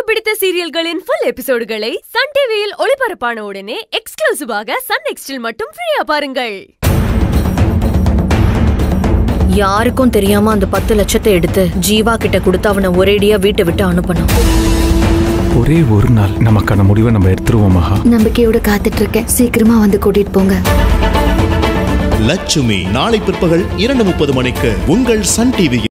பிடித்த சீரியல்களின் full எபிசோடுகளை SunTVயில் ஒளிபரப்பான உடனே எக்ஸ்க்ளூசிவாக Sun NXTல் மட்டும் ஃப்ரீயா பாருங்கள். யாருக்கும் தெரியாம அந்த 10 லட்சத்தை எடுத்து ஜீவா கிட்ட கொடுத்து அவனை ஒரேடியா வீட்டை விட்டு அனுப்பணும். ஒரே ஒரு நாள் நமக்கான முடிவை நம்ம எடுத்துருவோம் மகா. நம்பிக்கையோட காத்துட்டு இருக்கேன். சீக்கிரமா வந்து கூட்டிட்டு போங்க. லட்சுமி நாளை பிற்பகல் 2:30 மணிக்கு உங்கள் சன் டிவியில்.